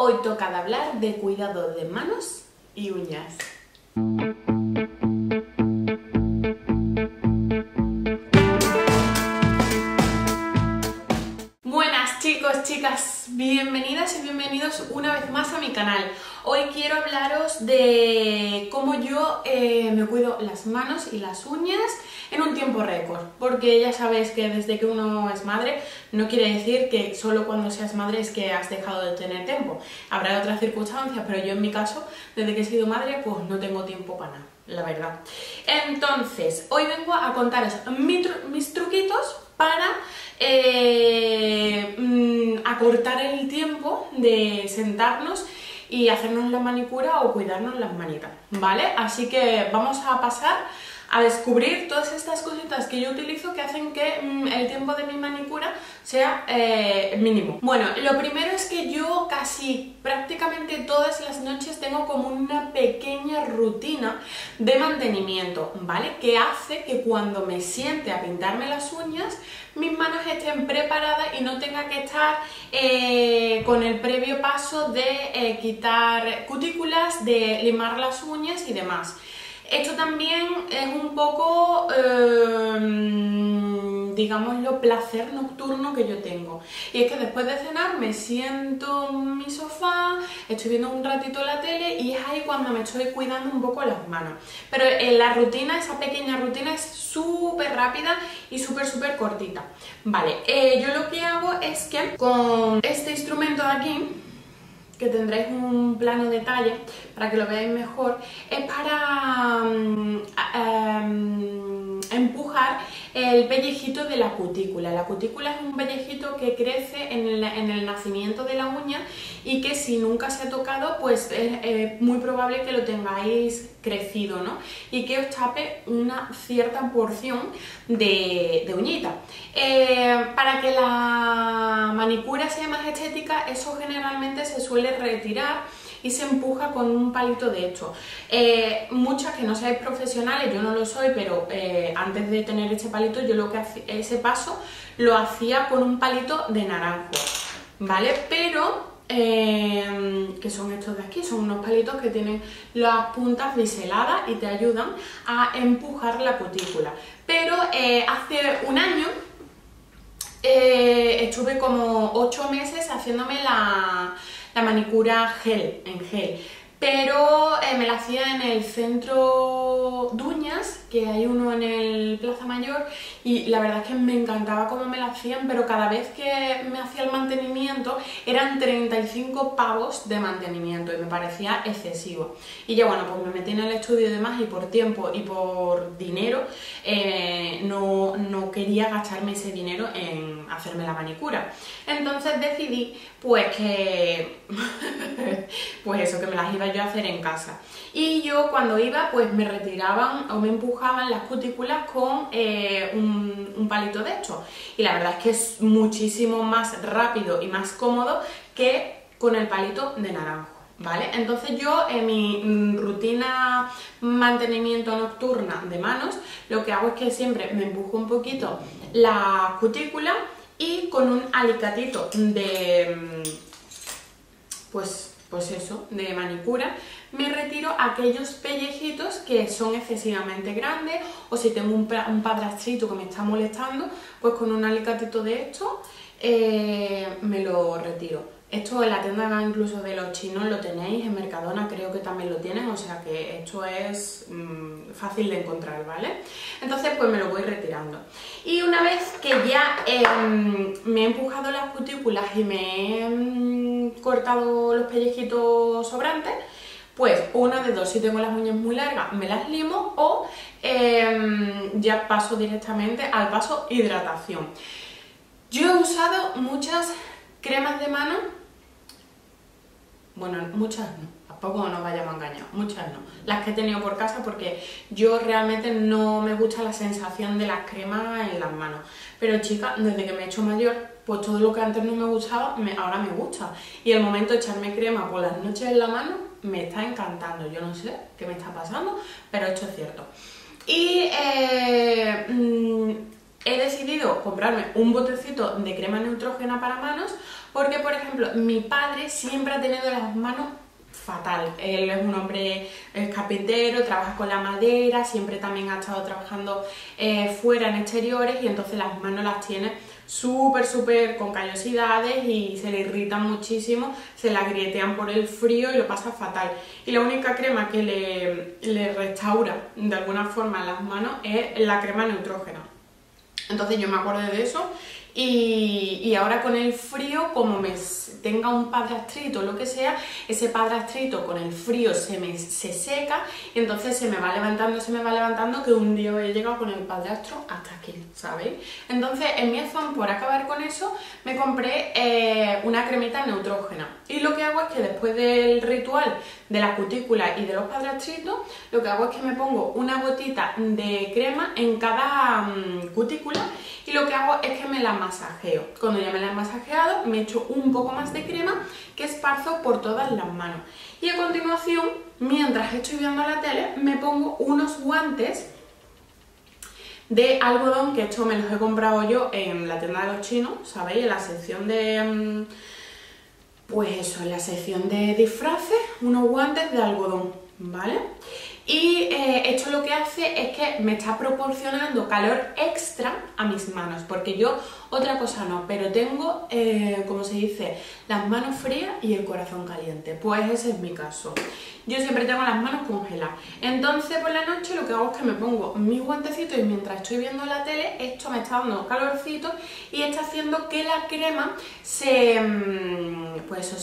Hoy toca de hablar de cuidado de manos y uñas. Buenas chicos, chicas, bienvenidas y bienvenidos una vez más a mi canal. Hoy quiero hablaros de cómo yo me cuido las manos y las uñas en un tiempo récord, porque ya sabéis que desde que uno es madre no quiere decir que solo cuando seas madre es que has dejado de tener tiempo. Habrá otras circunstancias, pero yo en mi caso, desde que he sido madre, pues no tengo tiempo para nada, la verdad. Entonces, hoy vengo a contaros mis truquitos para acortar el tiempo de sentarnos y hacernos la manicura o cuidarnos las manitas, ¿vale? Así que vamos a pasar a descubrir todas estas cositas que yo utilizo que hacen que el tiempo de mi manicura sea mínimo. Bueno, lo primero es que yo casi prácticamente todas las noches tengo como una pequeña rutina de mantenimiento, ¿vale? Que hace que cuando me siente a pintarme las uñas, mis manos estén preparadas y no tenga que estar con el previo paso de quitar cutículas, de limar las uñas y demás. Esto también es un poco, digámoslo, placer nocturno que yo tengo. Y es que después de cenar me siento en mi sofá, estoy viendo un ratito la tele y es ahí cuando me estoy cuidando un poco las manos. Pero la rutina, esa pequeña rutina es súper rápida y súper cortita. Vale, yo lo que hago es que con este instrumento de aquí, que tendréis un plano detalle para que lo veáis mejor, es para empujar el pellejito de la cutícula. La cutícula es un pellejito que crece en el nacimiento de la uña y que si nunca se ha tocado, pues es muy probable que lo tengáis crecido, ¿no? Y que os tape una cierta porción de uñita. Para que la manicura sea más estética, eso generalmente se suele retirar y se empuja con un palito de esto. Muchas que no seáis profesionales, yo no lo soy, pero antes de tener este palito, yo lo que hacía, ese paso lo hacía con un palito de naranjo, ¿vale? Pero que son estos de aquí, son unos palitos que tienen las puntas biseladas y te ayudan a empujar la cutícula. Pero hace un año estuve como 8 meses haciéndome la manicura en gel, pero me la hacía en el centro de uñas, que hay uno en el Plaza Mayor, y la verdad es que me encantaba cómo me la hacían, pero cada vez que me hacía el mantenimiento eran 35 pavos de mantenimiento y me parecía excesivo. Y ya bueno, pues me metí en el estudio y demás, y por tiempo y por dinero no quería gastarme ese dinero en hacerme la manicura. Entonces decidí pues que pues eso, que me las iba yo a hacer en casa. Y yo cuando iba pues me retiraban o me empujaban las cutículas con un palito de esto. Y la verdad es que es muchísimo más rápido y más cómodo que con el palito de naranjo, ¿vale? Entonces yo en mi rutina mantenimiento nocturna de manos, lo que hago es que siempre me empujo un poquito la cutícula y con un alicatito de pues eso, de manicura, me retiro aquellos pellejitos que son excesivamente grandes, o si tengo un padrastrito que me está molestando, pues con un alicatito de esto me lo retiro. Esto en la tienda incluso de los chinos lo tenéis, en Mercadona creo que también lo tienen, o sea que esto es fácil de encontrar, ¿vale? Entonces pues me lo voy retirando. Y una vez que ya me he empujado las cutículas y me he cortado los pellejitos sobrantes, pues una de dos, si tengo las uñas muy largas me las limo o ya paso directamente al paso hidratación. Yo he usado muchas cremas de mano. Bueno, muchas no, tampoco nos vayamos a engañar, muchas no. Las que he tenido por casa porque yo realmente no me gusta la sensación de las cremas en las manos. Pero chicas, desde que me he hecho mayor, pues todo lo que antes no me gustaba, ahora me gusta. Y el momento de echarme crema por las noches en la mano me está encantando. Yo no sé qué me está pasando, pero esto es cierto. Y he decidido comprarme un botecito de crema neutrógena para manos porque, por ejemplo, mi padre siempre ha tenido las manos fatal. Él es un hombre, es carpintero, trabaja con la madera, siempre también ha estado trabajando fuera en exteriores y entonces las manos las tiene súper con callosidades y se le irritan muchísimo, se la grietean por el frío y lo pasa fatal. Y la única crema que le restaura de alguna forma las manos es la crema neutrógena. Entonces yo me acordé de eso y ahora con el frío, como me tenga un padrastrito o lo que sea, ese padrastrito con el frío se seca y entonces se me va levantando, que un día he llegado con el padrastro hasta aquí, ¿sabéis? Entonces en mi afán por acabar con eso me compré una cremita neutrógena y lo que hago es que después del ritual de las cutículas y de los padrastritos, lo que hago es que me pongo una gotita de crema en cada cutícula y lo que hago es que me la masajeo. Cuando ya me la he masajeado, me echo un poco más de crema que esparzo por todas las manos. Y a continuación, mientras estoy viendo la tele, me pongo unos guantes de algodón, que esto me los he comprado yo en la tienda de los chinos, ¿sabéis? En la sección de... pues eso, en la sección de disfraces, unos guantes de algodón, ¿vale? Y esto lo que hace es que me está proporcionando calor extra a mis manos, porque yo otra cosa no, pero tengo, como se dice, las manos frías y el corazón caliente. Pues ese es mi caso. Yo siempre tengo las manos congeladas. Entonces por la noche lo que hago es que me pongo mis guantecitos y mientras estoy viendo la tele, esto me está dando calorcito y está haciendo que la crema pues eso,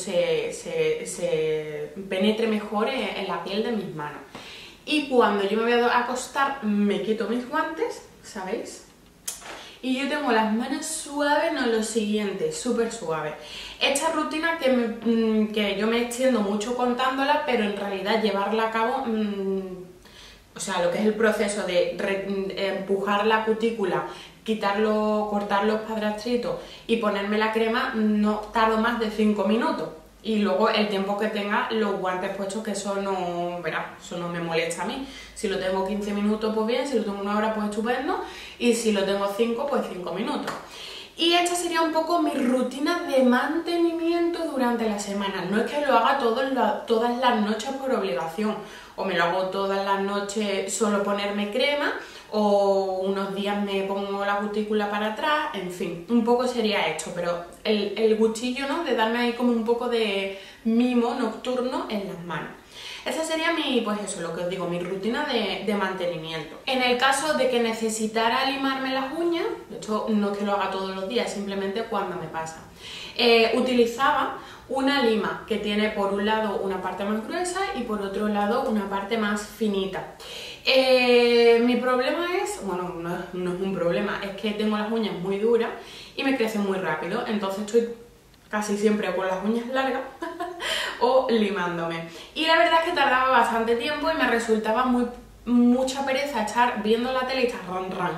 se penetre mejor en la piel de mis manos. Y cuando yo me voy a acostar, me quito mis guantes, ¿sabéis? Y yo tengo las manos suaves, no lo siguiente, súper suaves. Esta rutina que yo me extiendo mucho contándola, pero en realidad llevarla a cabo, o sea, lo que es el proceso de empujar la cutícula, cortar los padrastritos y ponerme la crema, no tardo más de 5 minutos. Y luego el tiempo que tenga los guantes puestos, que eso no, verá, eso no me molesta a mí. Si lo tengo 15 minutos, pues bien, si lo tengo 1 hora, pues estupendo, y si lo tengo 5, pues 5 minutos. Y esta sería un poco mi rutina de mantenimiento durante la semana. No es que lo haga todas las noches por obligación, o me lo hago todas las noches solo ponerme crema, o unos días me pongo la cutícula para atrás, en fin, un poco sería esto, pero el gustillo, ¿no?, de darme ahí como un poco de mimo nocturno en las manos. Esa sería pues eso, lo que os digo, mi rutina de mantenimiento. En el caso de que necesitara limarme las uñas, de hecho no es que lo haga todos los días, simplemente cuando me pasa, utilizaba una lima que tiene por un lado una parte más gruesa y por otro lado una parte más finita. Mi problema es, bueno, no es un problema, es que tengo las uñas muy duras y me crecen muy rápido, entonces estoy casi siempre con las uñas largas o limándome. Y la verdad es que tardaba bastante tiempo y me resultaba mucha pereza estar viendo la tele y estar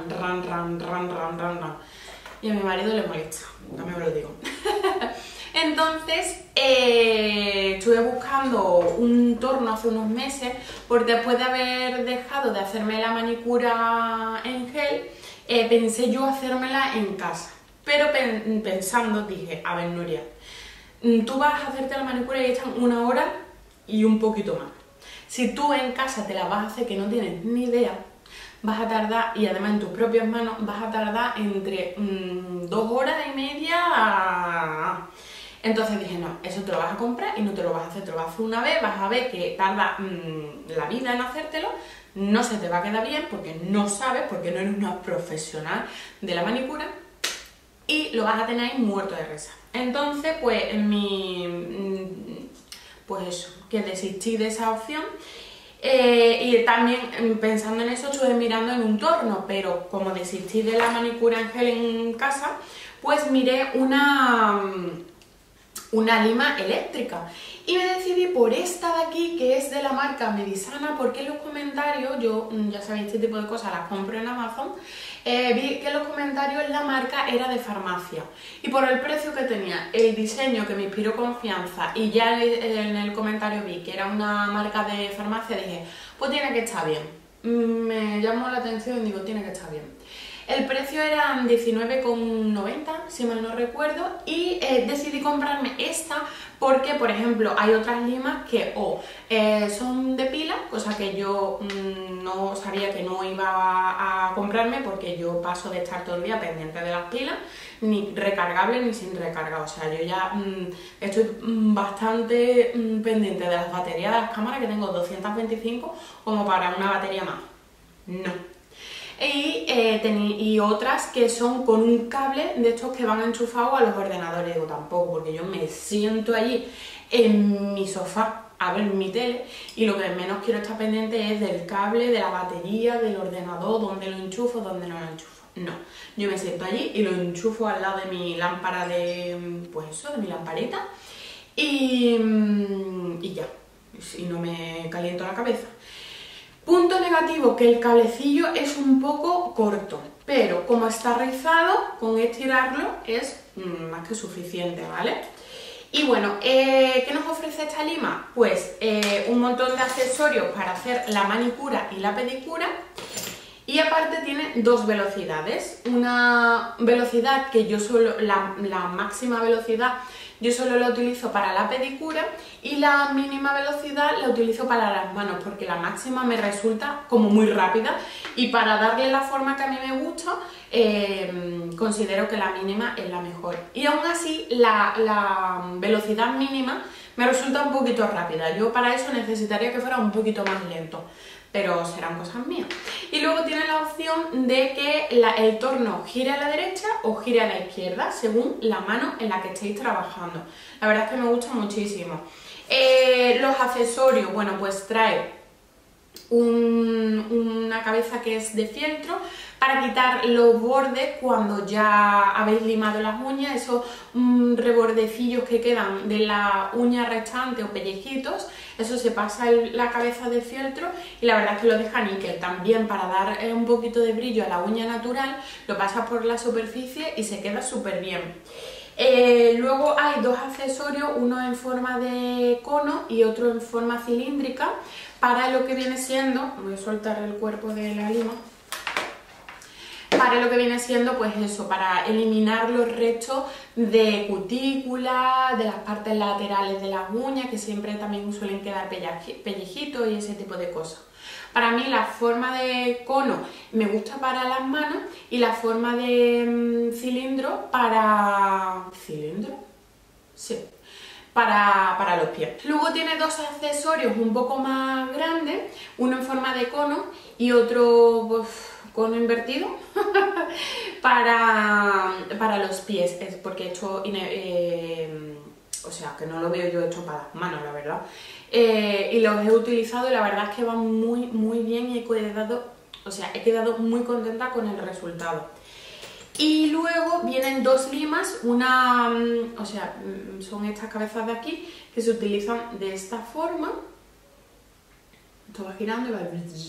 ran. Y a mi marido le molesta, también me lo digo. Entonces estuve buscando un torno hace unos meses, porque después de haber dejado de hacerme la manicura en gel, pensé yo hacérmela en casa. Pero pensando dije, a ver, Nuria, tú vas a hacerte la manicura y echan 1 hora y un poquito más. Si tú en casa te la vas a hacer que no tienes ni idea, vas a tardar, y además en tus propias manos, vas a tardar entre 2 horas y media. Entonces dije, no, eso te lo vas a comprar y no te lo vas a hacer, te lo vas a hacer una vez, vas a ver que tarda la vida en hacértelo, no se te va a quedar bien porque no sabes, porque no eres una profesional de la manicura y lo vas a tener ahí muerto de risa. Entonces, pues pues eso, que desistí de esa opción. Y también pensando en eso estuve mirando en un torno, pero como desistí de la manicura en gel en casa, pues miré una lima eléctrica y me decidí por esta de aquí, que es de la marca Medisana, porque en los comentarios, yo ya sabéis, este tipo de cosas las compro en Amazon, vi que en los comentarios la marca era de farmacia y por el precio que tenía, el diseño que me inspiró confianza y ya en el comentario vi que era una marca de farmacia, dije, pues tiene que estar bien. Me llamó la atención y digo, tiene que estar bien. El precio era 19,90, si mal no recuerdo, y decidí comprarme esta porque, por ejemplo, hay otras limas que son de pila, cosa que yo no sabía que no iba a comprarme porque yo paso de estar todo el día pendiente de las pilas, ni recargable ni sin recarga. O sea, yo ya estoy bastante pendiente de las baterías de las cámaras, que tengo 225, como para una batería más. No. Y otras que son con un cable de estos que van enchufados a los ordenadores. Digo, tampoco, porque yo me siento allí en mi sofá a ver mi tele y lo que menos quiero estar pendiente es del cable, de la batería, del ordenador, dónde lo enchufo, dónde no lo enchufo. No, yo me siento allí y lo enchufo al lado de mi lámpara de, pues eso, de mi lamparita y ya, y no me caliento la cabeza. Punto negativo, que el cablecillo es un poco corto, pero como está rizado, con estirarlo es más que suficiente, ¿vale? Y bueno, ¿qué nos ofrece esta lima? Pues un montón de accesorios para hacer la manicura y la pedicura. Y aparte tiene dos velocidades. Una velocidad que yo solo, la máxima velocidad, yo solo la utilizo para la pedicura y la mínima velocidad la utilizo para las manos porque la máxima me resulta como muy rápida y para darle la forma que a mí me gusta considero que la mínima es la mejor. Y aún así la velocidad mínima me resulta un poquito rápida. Yo para eso necesitaría que fuera un poquito más lento, pero serán cosas mías. Y luego tiene la opción de que el torno gire a la derecha o gire a la izquierda, según la mano en la que estéis trabajando. La verdad es que me gusta muchísimo. Los accesorios, bueno, pues trae una cabeza que es de fieltro para quitar los bordes cuando ya habéis limado las uñas, esos rebordecillos que quedan de la uña restante o pellejitos, eso se pasa en la cabeza de fieltro y la verdad es que lo deja níquel. También para dar un poquito de brillo a la uña natural, lo pasas por la superficie y se queda súper bien. Luego hay dos accesorios, uno en forma de cono y otro en forma cilíndrica para lo que viene siendo, voy a soltar el cuerpo de la lima, para lo que viene siendo pues eso, para eliminar los restos de cutícula, de las partes laterales de las uñas que siempre también suelen quedar pellejitos y ese tipo de cosas. Para mí la forma de cono me gusta para las manos y la forma de cilindro para... ¿cilindro? Sí. Para los pies. Luego tiene dos accesorios un poco más grandes, uno en forma de cono y otro pues, cono invertido para los pies, es porque he hecho... o sea, que no lo veo yo hecho para las manos, la verdad. Y los he utilizado y la verdad es que van muy bien y he quedado muy contenta con el resultado. Y luego vienen dos limas, una, o sea, son estas cabezas de aquí que se utilizan de esta forma. Esto va girando y va...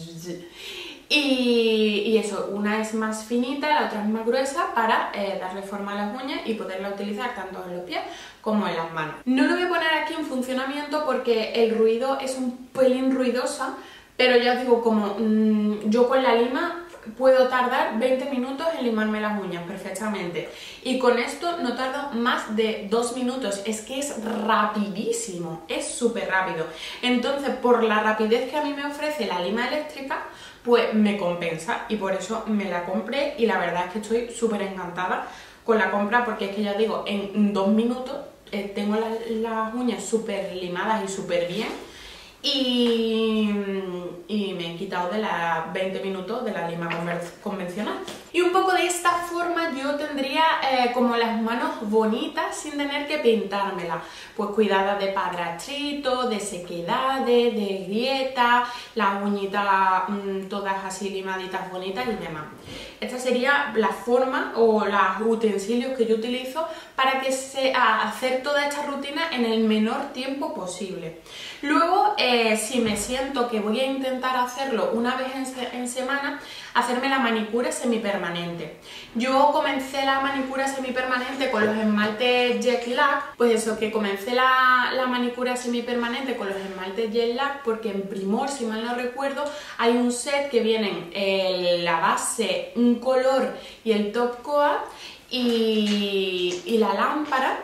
Y eso, una es más finita, la otra es más gruesa para darle forma a las uñas y poderla utilizar tanto en los pies como en las manos. No lo voy a poner aquí en funcionamiento porque el ruido es un pelín ruidosa, pero ya os digo, como yo con la lima puedo tardar 20 minutos en limarme las uñas perfectamente y con esto no tardo más de 2 minutos, es que es rapidísimo, es súper rápido. Entonces, por la rapidez que a mí me ofrece la lima eléctrica, pues me compensa y por eso me la compré y la verdad es que estoy súper encantada con la compra porque es que ya digo, en 2 minutos tengo las uñas súper limadas y súper bien y me he quitado de las 20 minutos de la lima convencional. Y un poco de esta forma yo tendría como las manos bonitas sin tener que pintármelas, pues cuidadas de padrastrito, de sequedades, de grietas, las uñitas todas así limaditas bonitas y demás. Esta sería la forma o los utensilios que yo utilizo para hacer toda esta rutina en el menor tiempo posible. Luego, si me siento que voy a intentar hacerlo una vez en semana, hacerme la manicura semipermanente. Yo comencé la manicura manicura semipermanente con los esmaltes Jet Lac, pues eso, que comencé la manicura semipermanente con los esmaltes Jet Lac porque en Primor, si mal no recuerdo, hay un set que vienen la base, un color y el top coat y la lámpara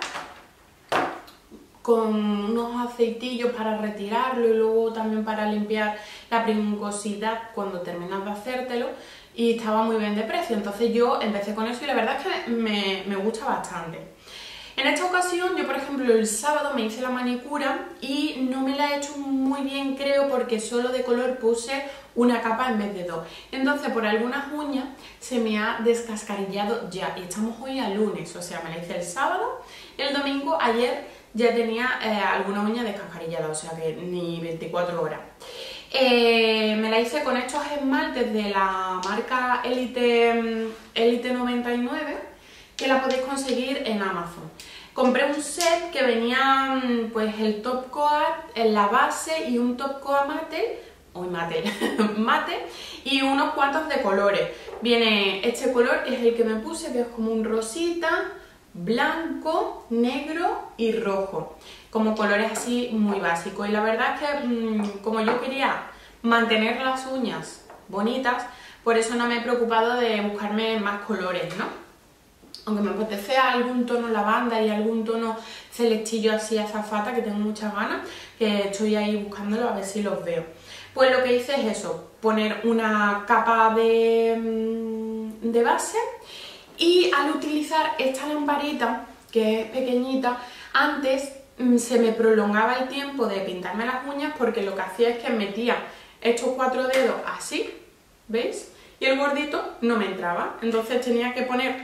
con unos aceitillos para retirarlo y luego también para limpiar la pringosidad cuando terminas de hacértelo, y estaba muy bien de precio, entonces yo empecé con eso y la verdad es que me gusta bastante. En esta ocasión yo, por ejemplo, el sábado me hice la manicura y no me la he hecho muy bien, creo, porque solo de color puse una capa en vez de dos. Entonces por algunas uñas se me ha descascarillado ya y estamos hoy a lunes, o sea, me la hice el sábado y el domingo, ayer, ya tenía alguna uña descascarillada, o sea que ni 24 horas. Me la hice con estos esmaltes de la marca Elite 99, que la podéis conseguir en Amazon. Compré un set que venía pues el top coat en la base y un top coat mate, mate y unos cuantos de colores. Viene este color que es el que me puse, que es como un rosita, blanco, negro y rojo, como colores así muy básicos, y la verdad es que como yo quería mantener las uñas bonitas, por eso no me he preocupado de buscarme más colores, ¿no? Aunque me apetece algún tono lavanda y algún tono celestillo así azafata, que tengo muchas ganas, que estoy ahí buscándolo a ver si los veo. Pues lo que hice es eso, poner una capa de base. Y al utilizar esta lamparita, que es pequeñita, antes se me prolongaba el tiempo de pintarme las uñas porque lo que hacía es que metía estos 4 dedos así, ¿veis? Y el gordito no me entraba, entonces tenía que poner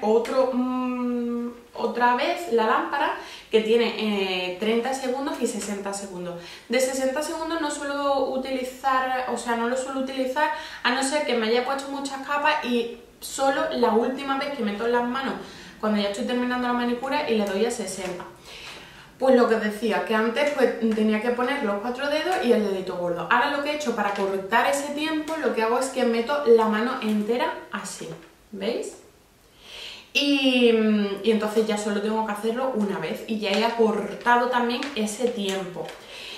otra vez la lámpara, que tiene 30 segundos y 60 segundos. De 60 segundos no suelo utilizar, o sea, no lo suelo utilizar a no ser que me haya puesto muchas capas y solo la última vez que meto en las manos cuando ya estoy terminando la manicura y le doy a 60. Pues lo que decía, que antes pues tenía que poner los 4 dedos y el dedito gordo. Ahora lo que he hecho para cortar ese tiempo, lo que hago es que meto la mano entera así, ¿veis? Y entonces ya solo tengo que hacerlo una vez y ya he acortado también ese tiempo.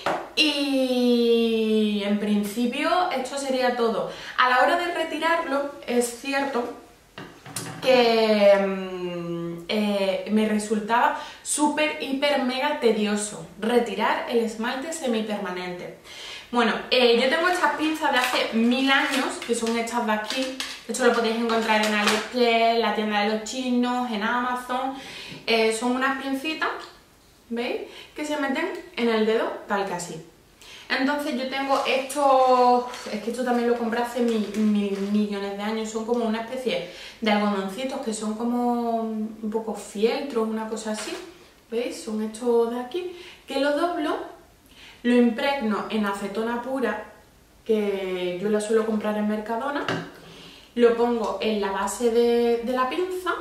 Y en principio esto sería todo. A la hora de retirarlo es cierto que me resultaba súper, hiper, mega tedioso retirar el esmalte semipermanente. Bueno, yo tengo estas pinzas de hace 1000 años, que son estas de aquí. Esto lo podéis encontrar en AliExpress, la tienda de los chinos, en Amazon. Son unas pincitas, ¿veis? Que se meten en el dedo tal que así. Entonces yo tengo estos, es que esto también lo compré hace millones de años, son como una especie de algodoncitos que son como un poco fieltros, una cosa así, ¿veis? Son estos de aquí, que lo doblo, lo impregno en acetona pura, que yo la suelo comprar en Mercadona, lo pongo en la base de la pinza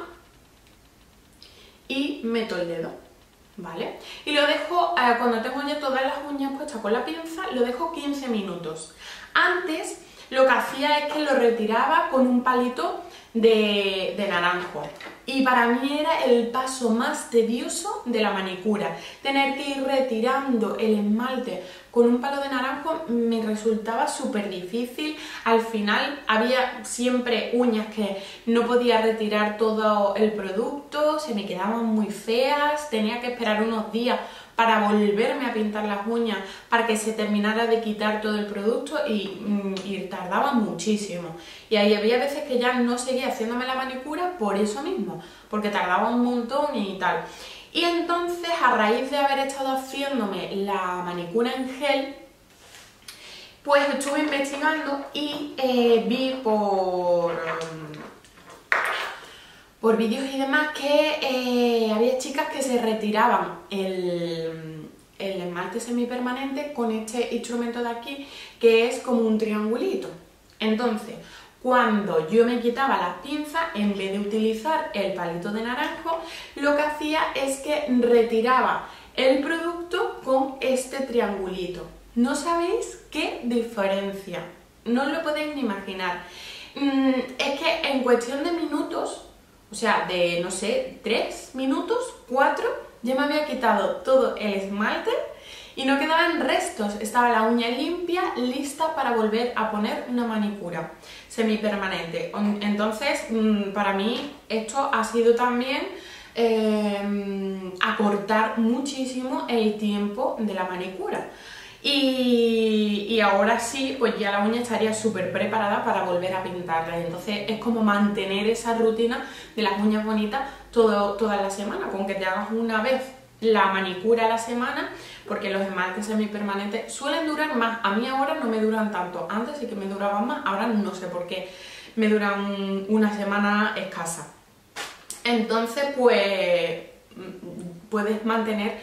y meto el dedo. ¿Vale? Y lo dejo, cuando tengo ya todas las uñas puestas con la pinza, lo dejo 15 minutos. Antes lo que hacía es que lo retiraba con un palito de naranjo. Y para mí era el paso más tedioso de la manicura. Tener que ir retirando el esmalte con un palo de naranjo me resultaba súper difícil. Al final había siempre uñas que no podía retirar todo el producto, se me quedaban muy feas, tenía que esperar unos días para volverme a pintar las uñas para que se terminara de quitar todo el producto y tardaba muchísimo. Y ahí había veces que ya no seguía haciéndome la manicura por eso mismo, porque tardaba un montón y tal. Y entonces, a raíz de haber estado haciéndome la manicura en gel, pues estuve investigando y vi por vídeos y demás que había chicas que se retiraban el esmalte semipermanente con este instrumento de aquí, que es como un triangulito. Entonces, cuando yo me quitaba las pinzas, en vez de utilizar el palito de naranjo, lo que hacía es que retiraba el producto con este triangulito. No sabéis qué diferencia, no os lo podéis ni imaginar. Es que en cuestión de minutos o sea, de, no sé, 3 minutos, 4, ya me había quitado todo el esmalte y no quedaban restos. Estaba la uña limpia, lista para volver a poner una manicura semipermanente. Entonces, para mí esto ha sido también acortar muchísimo el tiempo de la manicura. Y ahora sí, pues ya la uña estaría súper preparada para volver a pintarla. Y entonces es como mantener esa rutina de las uñas bonitas toda la semana, con que te hagas una vez la manicura a la semana, porque los esmaltes semipermanentes suelen durar más. A mí ahora no me duran tanto, antes sí que me duraban más, ahora no sé por qué me duran una semana escasa. Entonces pues puedes mantener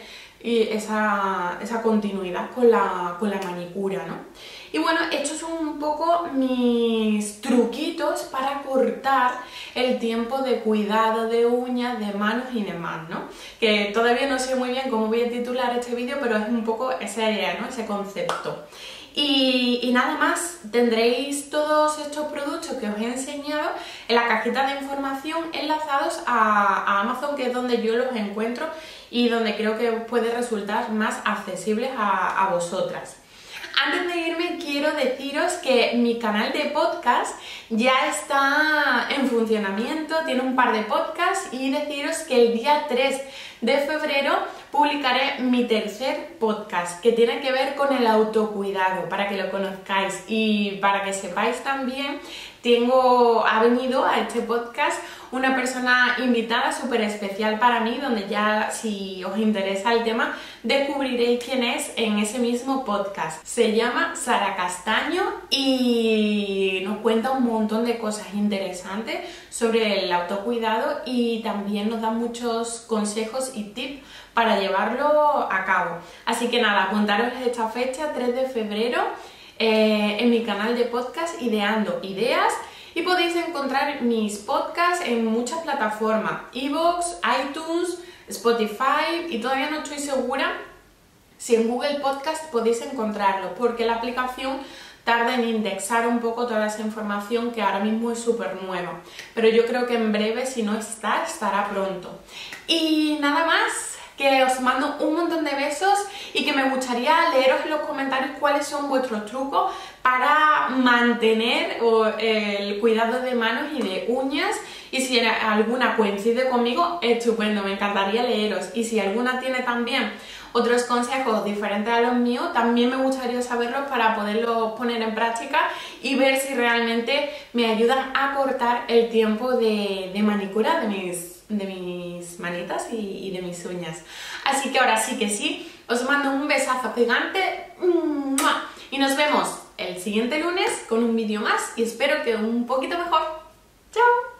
esa continuidad con la manicura, ¿no? Y bueno, estos son un poco mis truquitos para cortar el tiempo de cuidado de uñas, de manos y demás, ¿no? Que todavía no sé muy bien cómo voy a titular este vídeo, pero es un poco esa idea, ¿no? Ese concepto. Y nada más, tendréis todos estos productos que os he enseñado en la cajita de información enlazados a Amazon, que es donde yo los encuentro y donde creo que os puede resultar más accesibles a vosotras. Antes de irme quiero deciros que mi canal de podcast ya está en funcionamiento, tiene un par de podcasts, y deciros que el día 3 de febrero publicaré mi tercer podcast que tiene que ver con el autocuidado, para que lo conozcáis y para que sepáis también. Ha venido a este podcast una persona invitada súper especial para mí, donde ya, si os interesa el tema, descubriréis quién es en ese mismo podcast. Se llama Sara Castaño y nos cuenta un montón de cosas interesantes sobre el autocuidado, y también nos da muchos consejos y tips para llevarlo a cabo. Así que nada, apuntaros esta fecha, 3 de febrero, en mi canal de podcast Ideando Ideas, y podéis encontrar mis podcasts en muchas plataformas: iVoox, iTunes, Spotify, y todavía no estoy segura si en Google Podcast podéis encontrarlo, porque la aplicación tarda en indexar un poco toda esa información, que ahora mismo es súper nueva, pero yo creo que en breve, si no estará pronto. Y nada más, que os mando un montón de besos y que me gustaría leeros en los comentarios cuáles son vuestros trucos para mantener el cuidado de manos y de uñas, y si alguna coincide conmigo, estupendo, me encantaría leeros, y si alguna tiene también otros consejos diferentes a los míos, también me gustaría saberlos para poderlos poner en práctica y ver si realmente me ayudan a cortar el tiempo de manicura de mis manitas y de mis uñas. Así que ahora sí que sí, os mando un besazo gigante y nos vemos el siguiente lunes con un vídeo más, y espero que un poquito mejor. ¡Chao!